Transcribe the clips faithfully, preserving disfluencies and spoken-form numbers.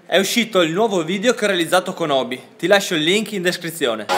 È uscito il nuovo video che ho realizzato con Obi, ti lascio il link in descrizione.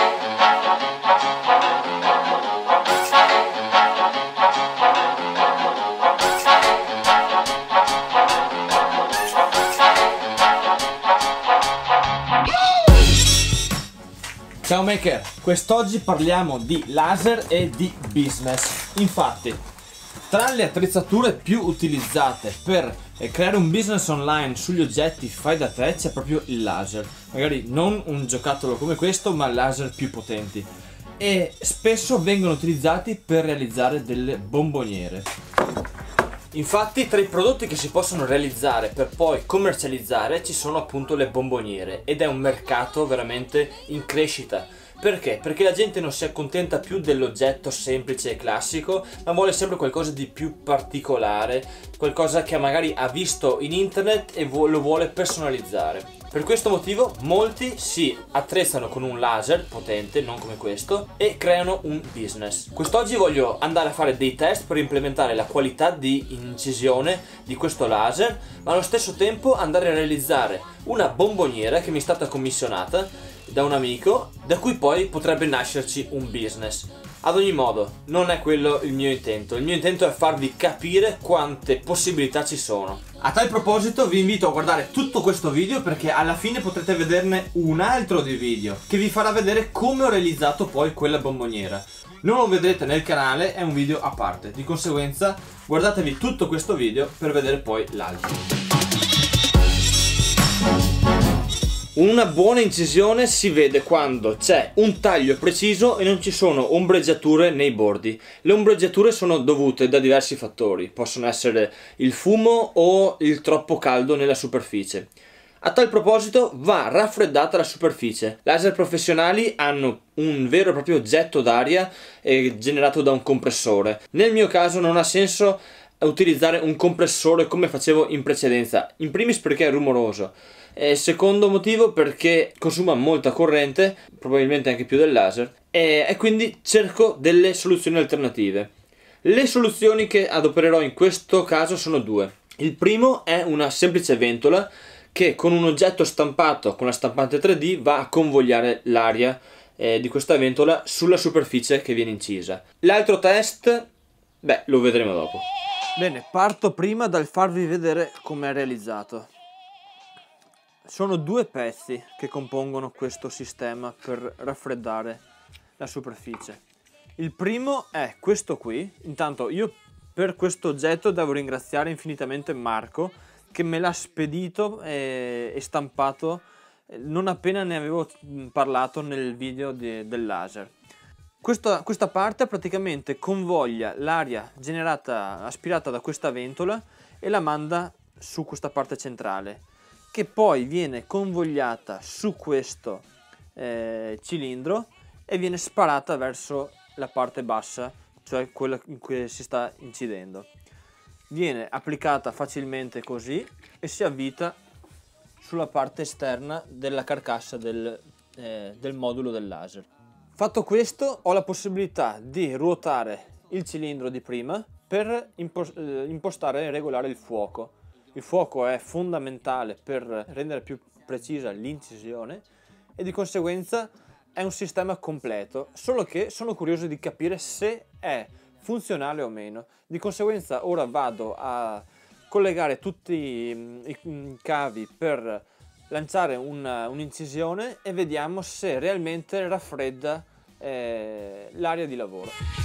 Ciao maker, quest'oggi parliamo di laser e di business. Infatti, tra le attrezzature più utilizzate per creare un business online sugli oggetti fai da te c'è proprio il laser. Magari non un giocattolo come questo, ma laser più potenti. E spesso vengono utilizzati per realizzare delle bomboniere. Infatti tra i prodotti che si possono realizzare per poi commercializzare ci sono appunto le bomboniere, ed è un mercato veramente in crescita. Perché? Perché la gente non si accontenta più dell'oggetto semplice e classico, ma vuole sempre qualcosa di più particolare, qualcosa che magari ha visto in internet e lo vuole personalizzare. Per questo motivo molti si attrezzano con un laser potente, non come questo, e creano un business. Quest'oggi voglio andare a fare dei test per implementare la qualità di incisione di questo laser, ma allo stesso tempo andare a realizzare una bomboniera che mi è stata commissionata da un amico, da cui poi potrebbe nascerci un business. Ad ogni modo, non è quello il mio intento. Il mio intento è farvi capire quante possibilità ci sono. A tal proposito vi invito a guardare tutto questo video, perché alla fine potrete vederne un altro di video che vi farà vedere come ho realizzato poi quella bomboniera. Non lo vedrete nel canale, è un video a parte. Di conseguenza guardatevi tutto questo video per vedere poi l'altro. Una buona incisione si vede quando c'è un taglio preciso e non ci sono ombreggiature nei bordi. Le ombreggiature sono dovute da diversi fattori, possono essere il fumo o il troppo caldo nella superficie. A tal proposito va raffreddata la superficie. Laser professionali hanno un vero e proprio getto d'aria eh, generato da un compressore. Nel mio caso non ha senso utilizzare un compressore come facevo in precedenza, in primis perché è rumoroso. E secondo motivo perché consuma molta corrente, probabilmente anche più del laser, e, e quindi cerco delle soluzioni alternative. Le soluzioni che adopererò in questo caso sono due. Il primo è una semplice ventola che con un oggetto stampato con la stampante tre D va a convogliare l'aria eh, di questa ventola sulla superficie che viene incisa. L'altro test, beh, lo vedremo dopo. Bene, parto prima dal farvi vedere come è realizzato. Sono due pezzi che compongono questo sistema per raffreddare la superficie. Il primo è questo qui. Intanto io per questo oggetto devo ringraziare infinitamente Marco, che me l'ha spedito e, e stampato non appena ne avevo parlato nel video di, del laser. Questa, questa parte praticamente convoglia l'aria generata, aspirata da questa ventola, e la manda su questa parte centrale, che poi viene convogliata su questo eh, cilindro e viene sparata verso la parte bassa, cioè quella in cui si sta incidendo. Viene applicata facilmente così e si avvita sulla parte esterna della carcassa del, eh, del modulo del laser. Fatto questo, ho la possibilità di ruotare il cilindro di prima per impostare e regolare il fuoco. Il fuoco è fondamentale per rendere più precisa l'incisione e di conseguenza è un sistema completo, solo che sono curioso di capire se è funzionale o meno. Di conseguenza ora vado a collegare tutti i cavi per lanciare un'incisione e vediamo se realmente raffredda eh, l'area di lavoro.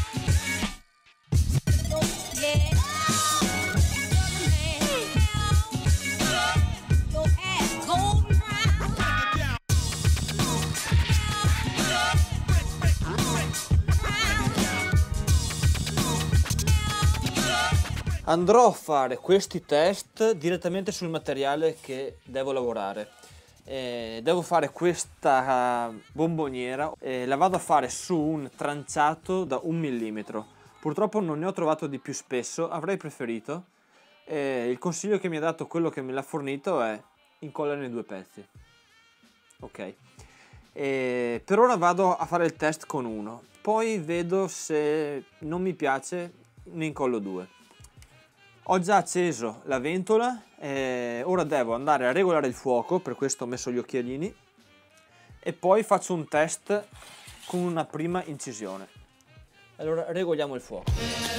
Andrò a fare questi test direttamente sul materiale che devo lavorare. Eh, devo fare questa bomboniera, eh, la vado a fare su un tranciato da un millimetro. Purtroppo non ne ho trovato di più spesso, avrei preferito. Eh, il consiglio che mi ha dato quello che me l'ha fornito è incollarne due pezzi. Ok. Eh, per ora vado a fare il test con uno, poi vedo se non mi piace, ne incollo due. Ho già acceso la ventola, e ora devo andare a regolare il fuoco, per questo ho messo gli occhialini, e poi faccio un test con una prima incisione. Allora regoliamo il fuoco.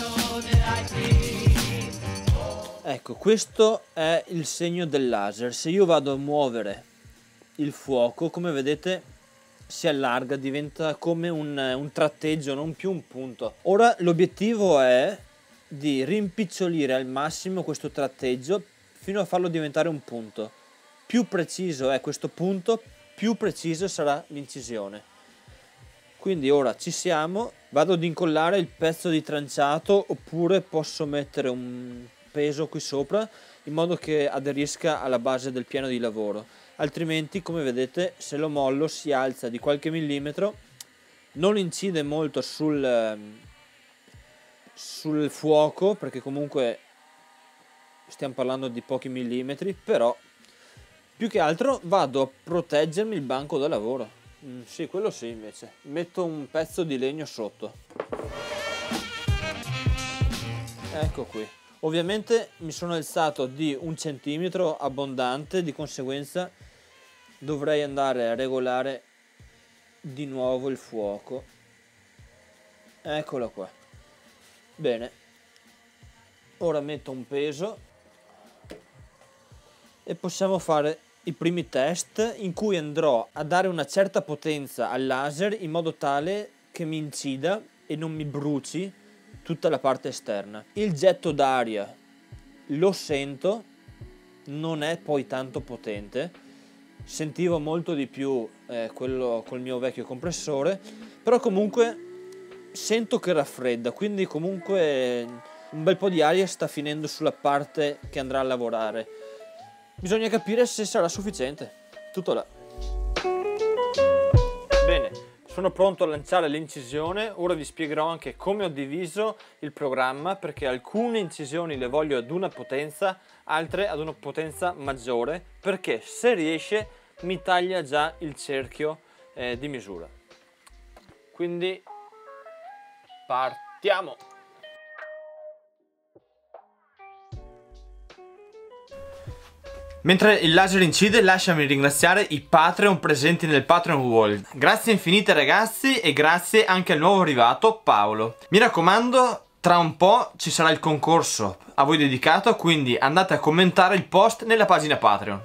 Ecco, questo è il segno del laser. Se io vado a muovere il fuoco, come vedete, si allarga, diventa come un, un tratteggio, non più un punto. Ora l'obiettivo è di rimpicciolire al massimo questo tratteggio fino a farlo diventare un punto. Più preciso è questo punto, più precisa sarà l'incisione. Quindi ora ci siamo, vado ad incollare il pezzo di tranciato, oppure posso mettere un peso qui sopra in modo che aderisca alla base del piano di lavoro, altrimenti, come vedete, se lo mollo si alza di qualche millimetro, non incide molto sul, sul fuoco, perché comunque stiamo parlando di pochi millimetri, però più che altro vado a proteggermi il banco da lavoro. Mm, sì, quello sì, invece metto un pezzo di legno sotto. Ecco qui. Ovviamente mi sono alzato di un centimetro abbondante, di conseguenza dovrei andare a regolare di nuovo il fuoco. Eccolo qua. Bene, ora metto un peso e possiamo fare i primi test, in cui andrò a dare una certa potenza al laser in modo tale che mi incida e non mi bruci tutta la parte esterna. Il getto d'aria lo sento, non è poi tanto potente, sentivo molto di più eh, quello col mio vecchio compressore, però comunque sento che raffredda, quindi comunque un bel po' di aria sta finendo sulla parte che andrà a lavorare. Bisogna capire se sarà sufficiente. Tutto là. Bene, sono pronto a lanciare l'incisione. Ora vi spiegherò anche come ho diviso il programma, perché alcune incisioni le voglio ad una potenza, altre ad una potenza maggiore, perché se riesce mi taglia già il cerchio eh, di misura. Quindi partiamo! Mentre il laser incide, lasciami ringraziare i Patreon presenti nel Patreon World. Grazie infinite ragazzi, e grazie anche al nuovo arrivato Paolo. Mi raccomando, tra un po' ci sarà il concorso a voi dedicato, quindi andate a commentare il post nella pagina Patreon.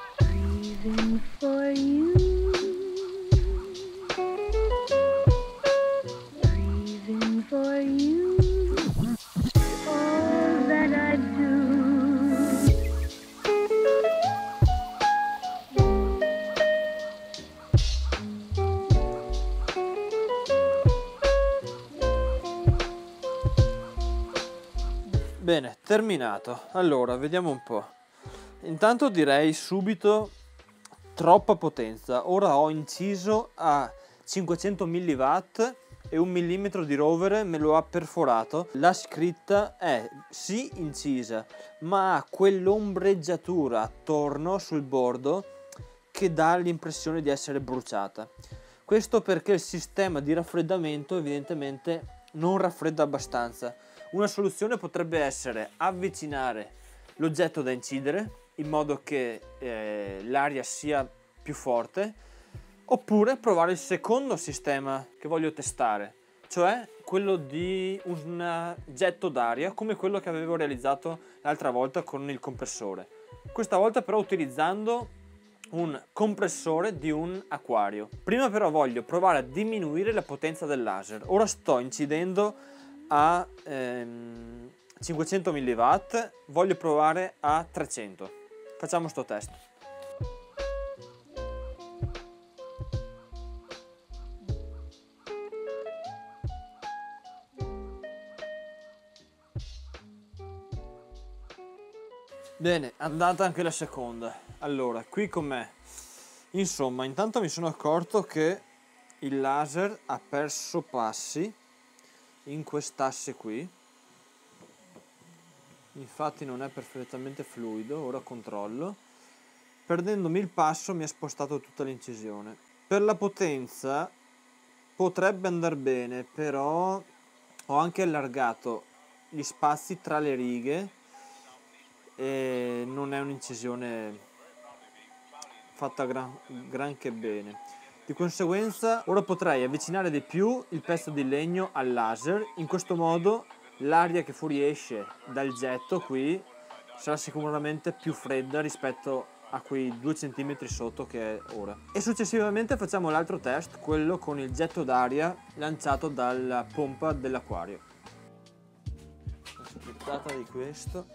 Bene, terminato. Allora, vediamo un po'. Intanto direi subito troppa potenza. Ora ho inciso a cinquecento milliwatt e un millimetro di rovere me lo ha perforato. La scritta è sì incisa, ma ha quell'ombreggiatura attorno sul bordo che dà l'impressione di essere bruciata. Questo perché il sistema di raffreddamento evidentemente non raffredda abbastanza. Una soluzione potrebbe essere avvicinare l'oggetto da incidere in modo che eh, l'aria sia più forte, oppure provare il secondo sistema che voglio testare, cioè quello di un getto d'aria come quello che avevo realizzato l'altra volta con il compressore. Questa volta però utilizzando un compressore di un acquario. Prima però voglio provare a diminuire la potenza del laser. Ora sto incidendo a ehm, cinquecento milliwatt, voglio provare a trecento. Facciamo sto test. Bene, andata anche la seconda. Allora, qui com'è? Insomma, intanto mi sono accorto che il laser ha perso passi in quest'asse qui, infatti non è perfettamente fluido. Ora controllo, perdendomi il passo mi ha spostato tutta l'incisione. Per la potenza potrebbe andare bene, però ho anche allargato gli spazi tra le righe e non è un'incisione fatta gran, granché bene. Di conseguenza ora potrei avvicinare di più il pezzo di legno al laser, in questo modo l'aria che fuoriesce dal getto qui sarà sicuramente più fredda rispetto a quei due centimetri sotto che è ora. E successivamente facciamo l'altro test, quello con il getto d'aria lanciato dalla pompa dell'acquario. Una splittata di questo.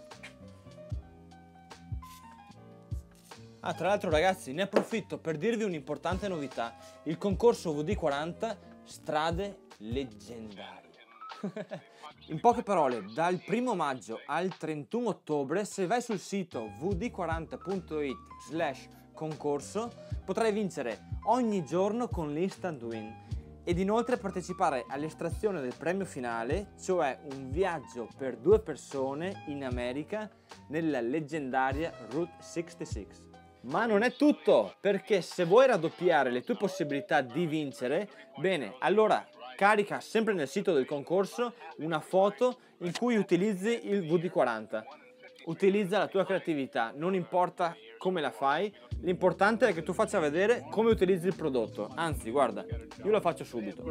Ah, tra l'altro ragazzi, ne approfitto per dirvi un'importante novità. Il concorso V D quaranta Strade Leggendarie. In poche parole, dal primo maggio al trentuno ottobre, se vai sul sito v d quaranta punto it slash concorso, potrai vincere ogni giorno con l'Instant Win ed inoltre partecipare all'estrazione del premio finale, cioè un viaggio per due persone in America nella leggendaria Route sessantasei. Ma non è tutto, perché se vuoi raddoppiare le tue possibilità di vincere, bene, allora carica sempre nel sito del concorso una foto in cui utilizzi il V D quaranta. Utilizza la tua creatività, non importa come la fai, l'importante è che tu faccia vedere come utilizzi il prodotto. Anzi, guarda, io lo faccio subito.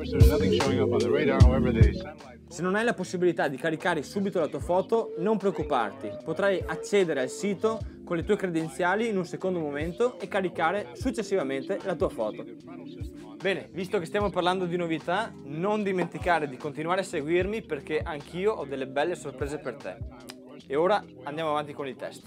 Se non hai la possibilità di caricare subito la tua foto, non preoccuparti, potrai accedere al sito con le tue credenziali in un secondo momento e caricare successivamente la tua foto. Bene, visto che stiamo parlando di novità, non dimenticare di continuare a seguirmi perché anch'io ho delle belle sorprese per te. E ora andiamo avanti con il test.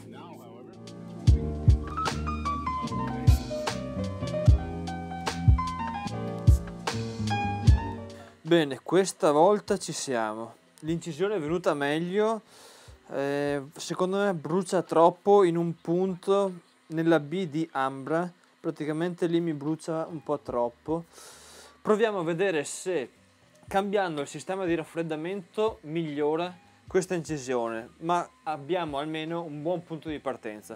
Bene, questa volta ci siamo. L'incisione è venuta meglio. Eh, secondo me brucia troppo in un punto nella B di Ambra. Praticamente lì mi brucia un po' troppo. Proviamo a vedere se cambiando il sistema di raffreddamento migliora questa incisione, ma abbiamo almeno un buon punto di partenza.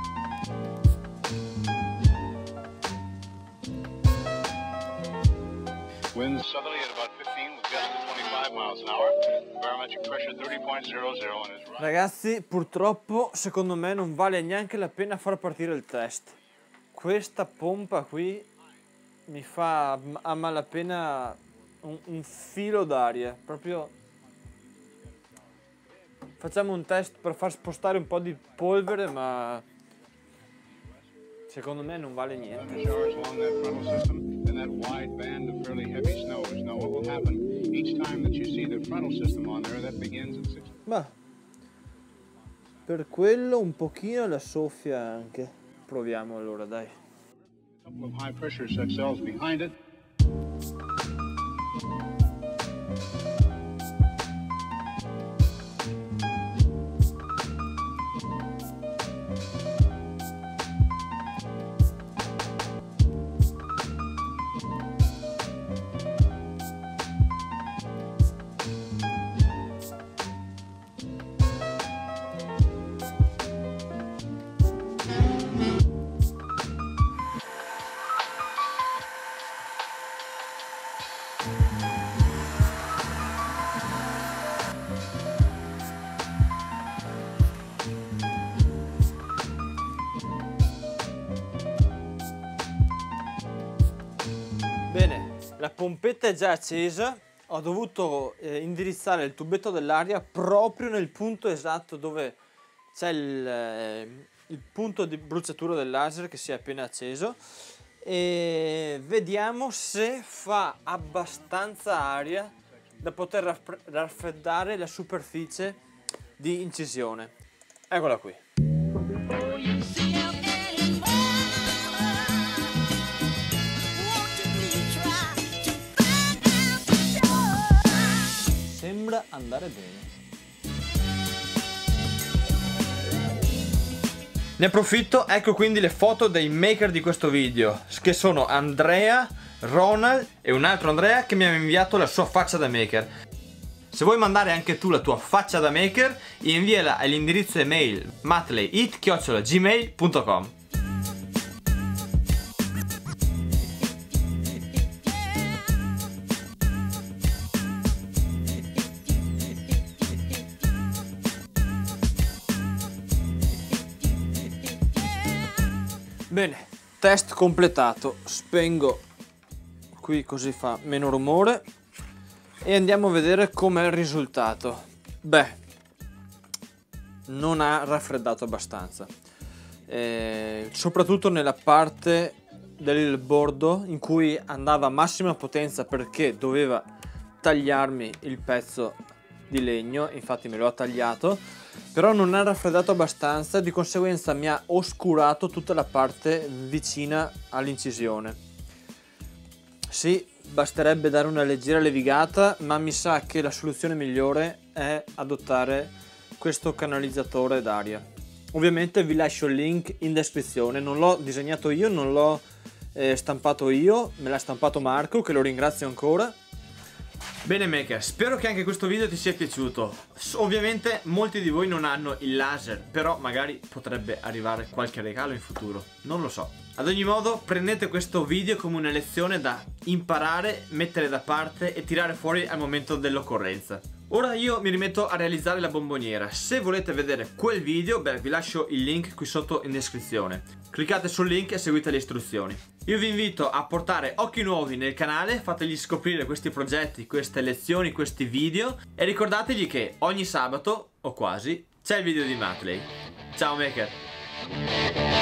Winds southerly at about fifteen with gusts of twenty-five miles an hour. Barometric pressure thirty point zero zero and is... Ragazzi, purtroppo secondo me non vale neanche la pena far partire il test. Questa pompa qui mi fa a malapena un, un filo d'aria, proprio. Facciamo un test per far spostare un po' di polvere, ma secondo me non vale niente. Ma per quello un pochino la soffia anche. Proviamo allora, dai. Bene, la pompetta è già accesa, ho dovuto eh, indirizzare il tubetto dell'aria proprio nel punto esatto dove c'è il, eh, il punto di bruciatura del laser che si è appena acceso e vediamo se fa abbastanza aria da poter raff- raffreddare la superficie di incisione. Eccola qui. Sembra andare bene. Ne approfitto, ecco quindi le foto dei maker di questo video, che sono Andrea, Ronald e un altro Andrea che mi ha inviato la sua faccia da maker. Se vuoi mandare anche tu la tua faccia da maker, inviala all'indirizzo email matleyit chiocciola gmail punto com. Bene, test completato. Spengo qui così fa meno rumore e andiamo a vedere com'è il risultato. Beh, non ha raffreddato abbastanza, eh, soprattutto nella parte del bordo in cui andava a massima potenza perché doveva tagliarmi il pezzo di legno, infatti me lo ha tagliato, però non ha raffreddato abbastanza, di conseguenza mi ha oscurato tutta la parte vicina all'incisione. Sì, basterebbe dare una leggera levigata, ma mi sa che la soluzione migliore è adottare questo canalizzatore d'aria. Ovviamente vi lascio il link in descrizione, non l'ho disegnato io, non l'ho eh, stampato io, me l'ha stampato Marco, che lo ringrazio ancora. Bene Maker, spero che anche questo video ti sia piaciuto. Ovviamente molti di voi non hanno il laser, però magari potrebbe arrivare qualche regalo in futuro, non lo so. Ad ogni modo prendete questo video come una lezione da imparare, mettere da parte e tirare fuori al momento dell'occorrenza. Ora io mi rimetto a realizzare la bomboniera. Se volete vedere quel video, beh, vi lascio il link qui sotto in descrizione. Cliccate sul link e seguite le istruzioni. Io vi invito a portare occhi nuovi nel canale, fategli scoprire questi progetti, queste lezioni, questi video e ricordategli che ogni sabato, o quasi, c'è il video di Matley. Ciao Maker!